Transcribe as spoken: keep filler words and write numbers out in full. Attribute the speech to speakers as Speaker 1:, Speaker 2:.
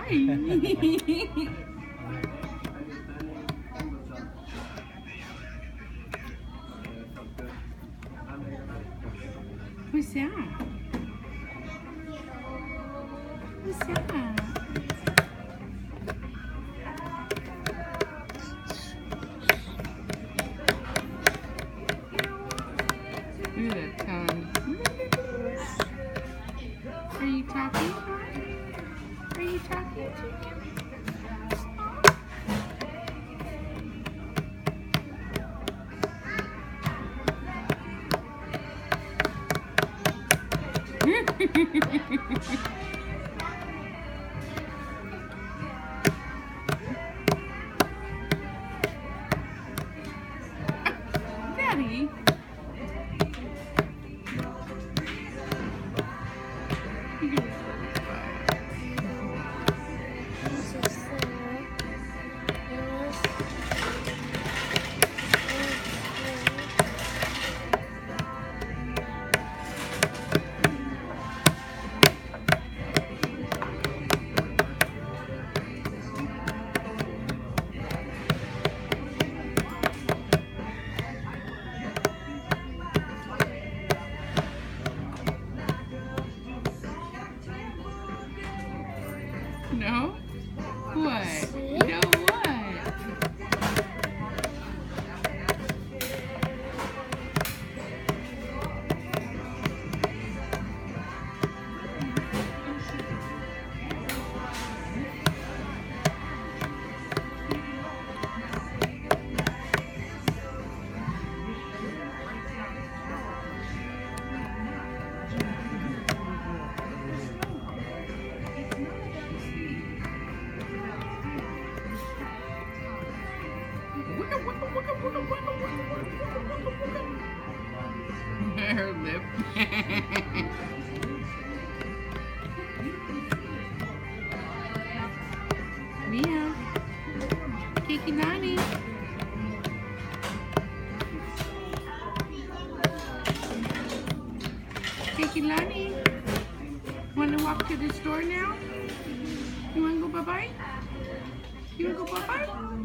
Speaker 1: Who's that? Who's that? Look at that tongue. Are you talking? Are you talking to him? Daddy. No? What? No, what? Her lip. Mia. Kiki Nani. Kiki Nani. Want to walk to the store now? You want to go bye-bye? You want to go bye-bye?